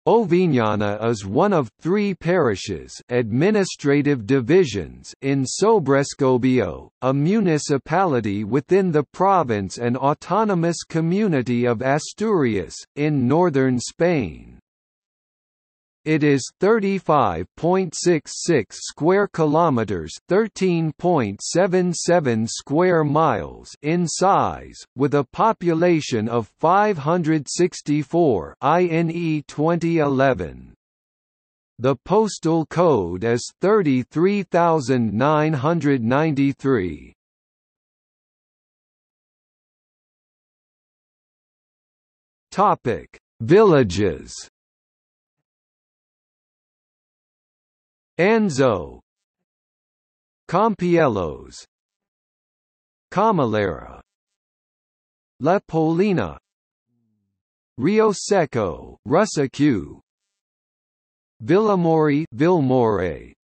Oviñana is one of 3 parishes administrative divisions in Sobrescobio, a municipality within the province and autonomous community of Asturias, in northern Spain. It is 35.66 square kilometers, 13.77 square miles in size, with a population of 564 INE 2011. The postal code is 33993. Topic: Villages. Anzo, Campielos, Camilera, La Polina, Rio Seco, Rusaque, Villamori, Vilmore,